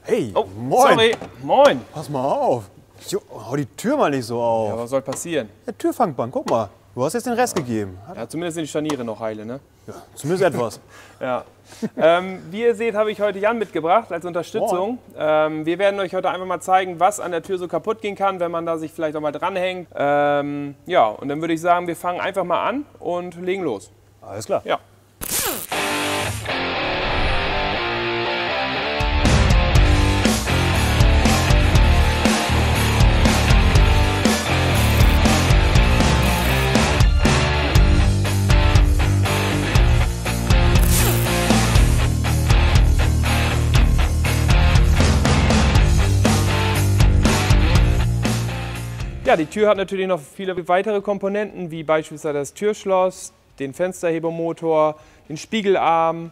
Hey, Oh, moin. sorry. Moin. Pass mal auf. Jo, hau die Tür mal nicht so auf. Ja, was soll passieren? Der Türfangband, guck mal. Du hast jetzt den Rest gegeben. Ja, zumindest sind die Scharniere noch heile, ne? Ja, zumindest etwas. Ja. Wie ihr seht, habe ich heute Jan mitgebracht als Unterstützung. Wir werden euch heute einfach mal zeigen, was an der Tür so kaputt gehen kann, wenn man da sich vielleicht auch mal dranhängt. Ja, und dann würde ich sagen, wir fangen einfach mal an und legen los. Alles klar. Ja. Ja, die Tür hat natürlich noch viele weitere Komponenten, wie beispielsweise das Türschloss, den Fensterhebermotor, den Spiegelarm,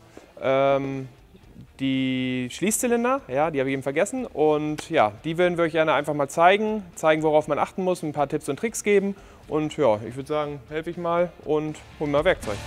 die Schließzylinder, ja, die habe ich eben vergessen. Und ja, die werden wir euch gerne einfach mal zeigen, worauf man achten muss, ein paar Tipps und Tricks geben. Und ja, ich würde sagen, helfe ich mal und hol mal Werkzeug.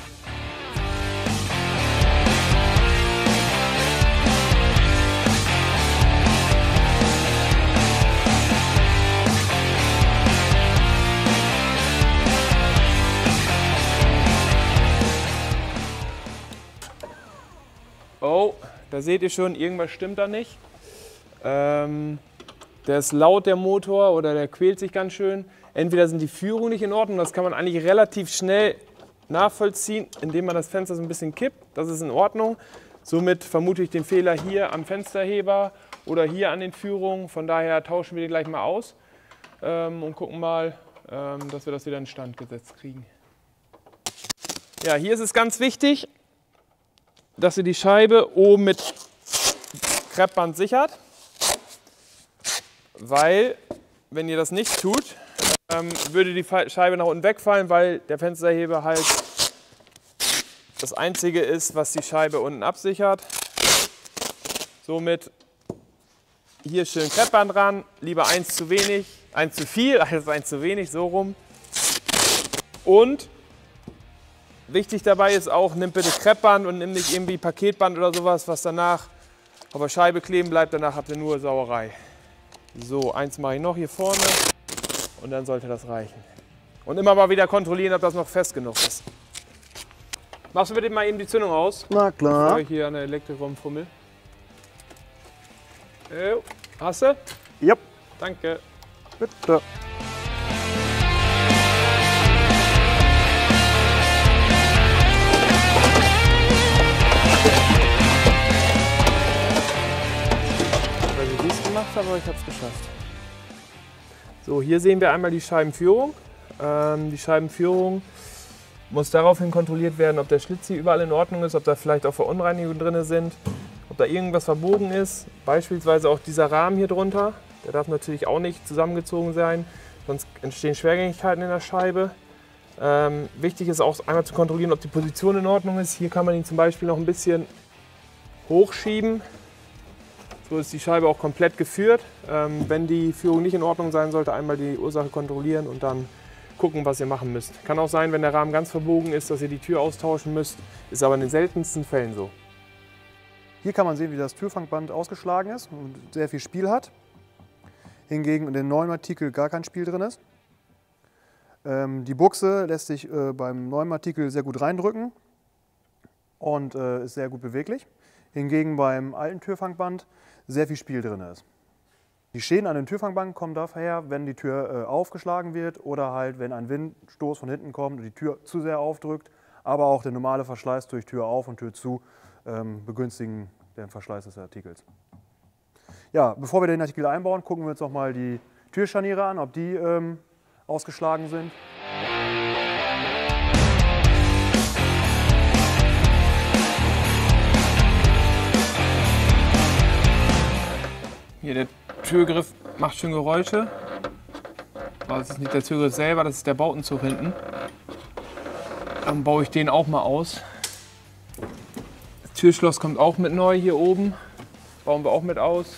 Oh, da seht ihr schon, irgendwas stimmt da nicht. Der ist laut, der Motor, oder der quält sich ganz schön. Entweder sind die Führungen nicht in Ordnung, das kann man eigentlich relativ schnell nachvollziehen, indem man das Fenster so ein bisschen kippt. Das ist in Ordnung. Somit vermute ich den Fehler hier am Fensterheber oder hier an den Führungen. Von daher tauschen wir die gleich mal aus und gucken mal, dass wir das wieder in Stand gesetzt kriegen. Ja, hier ist es ganz wichtig, dass ihr die Scheibe oben mit Kreppband sichert, weil, wenn ihr das nicht tut, würde die Scheibe nach unten wegfallen, weil der Fensterheber halt das einzige ist, was die Scheibe unten absichert. Somit hier schön Kreppband ran, lieber eins zu wenig, eins zu viel als eins zu wenig, so rum. Und wichtig dabei ist auch, nimm bitte Kreppband und nimm nicht irgendwie Paketband oder sowas, was danach auf der Scheibe kleben bleibt. Danach habt ihr nur Sauerei. So, eins mache ich noch hier vorne und dann sollte das reichen. Und immer mal wieder kontrollieren, ob das noch fest genug ist. Machst du bitte mal eben die Zündung aus? Na klar. Bevor ich hier an der Elektrik rumfummel. Hast du? Ja, Danke. bitte. Aber ich habe es geschafft. So, hier sehen wir einmal die Scheibenführung. Die Scheibenführung muss daraufhin kontrolliert werden, ob der Schlitz hier überall in Ordnung ist, ob da vielleicht auch Verunreinigungen drin sind, ob da irgendwas verbogen ist. Beispielsweise auch dieser Rahmen hier drunter. Der darf natürlich auch nicht zusammengezogen sein, sonst entstehen Schwergängigkeiten in der Scheibe. Wichtig ist auch einmal zu kontrollieren, ob die Position in Ordnung ist. Hier kann man ihn zum Beispiel noch ein bisschen hochschieben. So ist die Scheibe auch komplett geführt. Wenn die Führung nicht in Ordnung sein sollte, einmal die Ursache kontrollieren und dann gucken, was ihr machen müsst. Kann auch sein, wenn der Rahmen ganz verbogen ist, dass ihr die Tür austauschen müsst. Ist aber in den seltensten Fällen so. Hier kann man sehen, wie das Türfangband ausgeschlagen ist und sehr viel Spiel hat. Hingegen in den neuen Artikel gar kein Spiel drin ist. Die Buchse lässt sich beim neuen Artikel sehr gut reindrücken und ist sehr gut beweglich. Hingegen beim alten Türfangband sehr viel Spiel drin ist. Die Schäden an den Türfangband kommen daher, wenn die Tür aufgeschlagen wird oder halt, wenn ein Windstoß von hinten kommt und die Tür zu sehr aufdrückt, aber auch der normale Verschleiß durch Tür auf und Tür zu begünstigen den Verschleiß des Artikels. Ja, bevor wir den Artikel einbauen, gucken wir uns noch mal die Türscharniere an, ob die ausgeschlagen sind. Hier, der Türgriff macht schön Geräusche. Aber das ist nicht der Türgriff selber, das ist der Bautenzug hinten. Dann baue ich den auch mal aus. Das Türschloss kommt auch mit neu hier oben. Das bauen wir auch mit aus.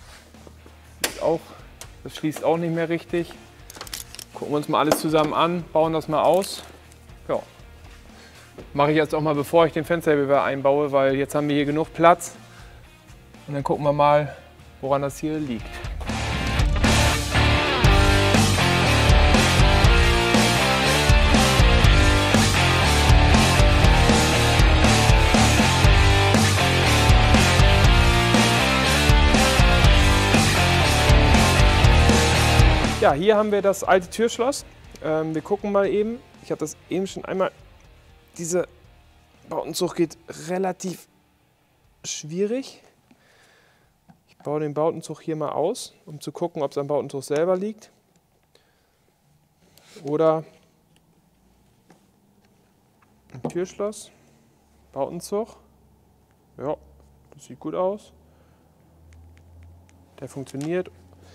Das schließt auch nicht mehr richtig. Gucken wir uns mal alles zusammen an, bauen das mal aus. Ja. Mache ich jetzt auch mal, bevor ich den Fensterheber einbaue, weil jetzt haben wir hier genug Platz. Und dann gucken wir mal, woran das hier liegt. Ja, hier haben wir das alte Türschloss. Wir gucken mal eben. Ich habe das eben schon einmal. Dieser Bautenzug geht relativ schwierig. Ich baue den Bautenzug hier mal aus, um zu gucken, ob es am Bautenzug selber liegt. Oder ein Türschloss, Bautenzug. Ja, das sieht gut aus. Der funktioniert.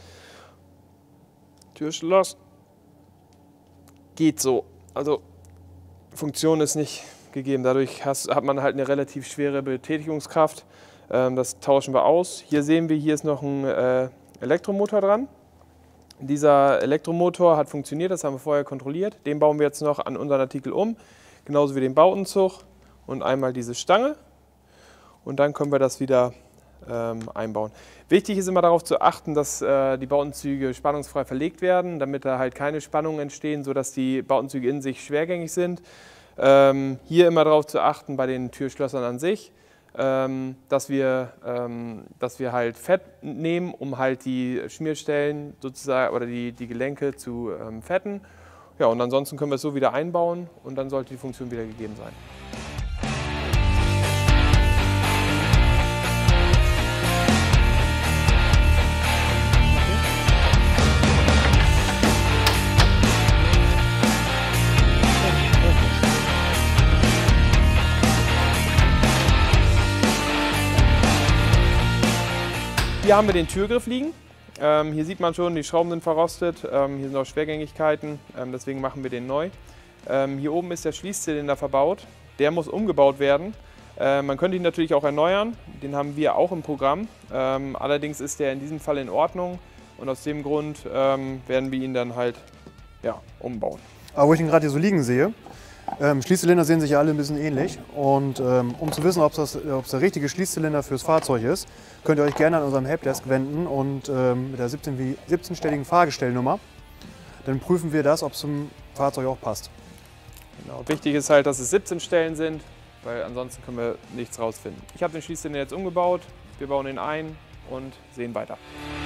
Türschloss geht so. Also Funktion ist nicht gegeben. Dadurch hat man halt eine relativ schwere Betätigungskraft. Das tauschen wir aus. Hier sehen wir, hier ist noch ein Elektromotor dran. Dieser Elektromotor hat funktioniert, das haben wir vorher kontrolliert. Den bauen wir jetzt noch an unseren Artikel um. Genauso wie den Bautenzug und einmal diese Stange. Und dann können wir das wieder einbauen. Wichtig ist immer darauf zu achten, dass die Bautenzüge spannungsfrei verlegt werden, damit da halt keine Spannungen entstehen, sodass die Bautenzüge in sich schwergängig sind. Hier immer darauf zu achten bei den Türschlössern an sich, dass wir halt Fett nehmen, um halt die Schmierstellen sozusagen oder die Gelenke zu fetten. Ja, und ansonsten können wir es so wieder einbauen und dann sollte die Funktion wieder gegeben sein. Hier haben wir den Türgriff liegen. Hier sieht man schon, die Schrauben sind verrostet. Hier sind auch Schwergängigkeiten, deswegen machen wir den neu. Hier oben ist der Schließzylinder verbaut. Der muss umgebaut werden. Man könnte ihn natürlich auch erneuern. Den haben wir auch im Programm. Allerdings ist der in diesem Fall in Ordnung. Und aus dem Grund werden wir ihn dann halt umbauen. Aber wo ich ihn gerade hier so liegen sehe, Schließzylinder sehen sich ja alle ein bisschen ähnlich. Und um zu wissen, ob es der richtige Schließzylinder fürs Fahrzeug ist, könnt ihr euch gerne an unserem Helpdesk wenden und mit der 17-stelligen Fahrgestellnummer, dann prüfen wir das, ob es zum Fahrzeug auch passt. Genau. Wichtig ist halt, dass es 17 Stellen sind, weil ansonsten können wir nichts rausfinden. Ich habe den Schließzylinder jetzt umgebaut, wir bauen ihn ein und sehen weiter.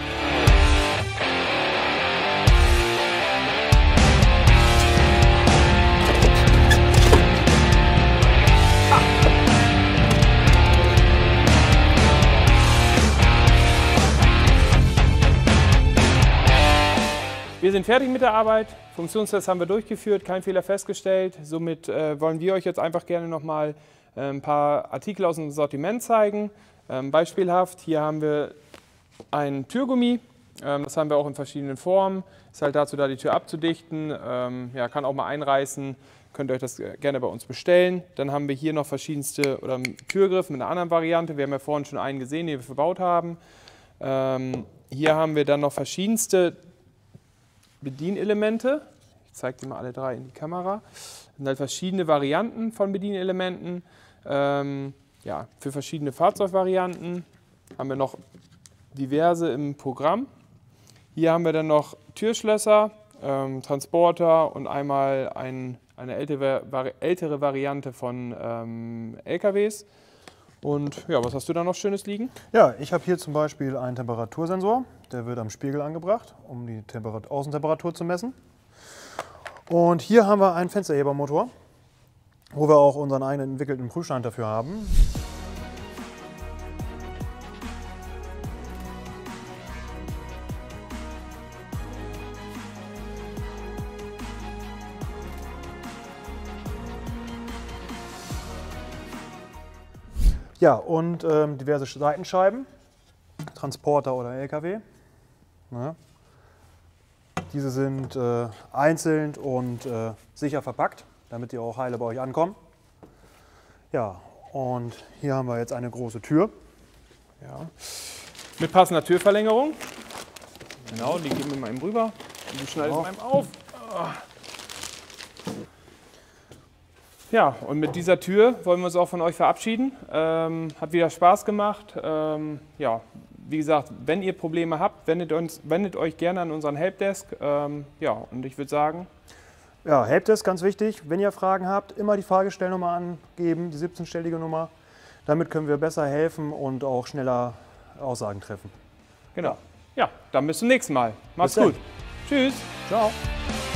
Wir sind fertig mit der Arbeit, Funktionstests haben wir durchgeführt, kein Fehler festgestellt. Somit wollen wir euch jetzt einfach gerne nochmal ein paar Artikel aus unserem Sortiment zeigen. Beispielhaft, hier haben wir ein Türgummi, das haben wir auch in verschiedenen Formen. Ist halt dazu da, die Tür abzudichten, kann auch mal einreißen, könnt ihr euch das gerne bei uns bestellen. Dann haben wir hier noch verschiedenste, oder einen Türgriff mit einer anderen Variante, wir haben ja vorhin schon einen gesehen, den wir verbaut haben. Hier haben wir dann noch verschiedenste Bedienelemente. Ich zeige die mal alle drei in die Kamera. Das sind halt verschiedene Varianten von Bedienelementen. Für verschiedene Fahrzeugvarianten haben wir noch diverse im Programm. Hier haben wir dann noch Türschlösser, Transporter und einmal eine ältere Variante von LKWs. Und ja, was hast du da noch Schönes liegen? Ja, ich habe hier zum Beispiel einen Temperatursensor. Der wird am Spiegel angebracht, um die Außentemperatur zu messen. Und hier haben wir einen Fensterhebermotor, wo wir auch unseren eigenen entwickelten Prüfstand dafür haben. Ja, und diverse Seitenscheiben, Transporter oder LKW. Ja. Diese sind einzeln und sicher verpackt, damit die auch heile bei euch ankommen. Ja, und hier haben wir jetzt eine große Tür. Ja. Mit passender Türverlängerung. Genau, die geben wir mal eben rüber. Und die schneiden wir mal auf. Ja, und mit dieser Tür wollen wir uns auch von euch verabschieden. Hat wieder Spaß gemacht. wie gesagt, wenn ihr Probleme habt, wendet euch gerne an unseren Helpdesk. Ja, und ich würde sagen... Ja, Helpdesk, ganz wichtig. Wenn ihr Fragen habt, immer die Fragestellnummer angeben, die 17-stellige Nummer. Damit können wir besser helfen und auch schneller Aussagen treffen. Genau. Ja, dann bis zum nächsten Mal. Macht's Bis dann. gut. Tschüss. Ciao.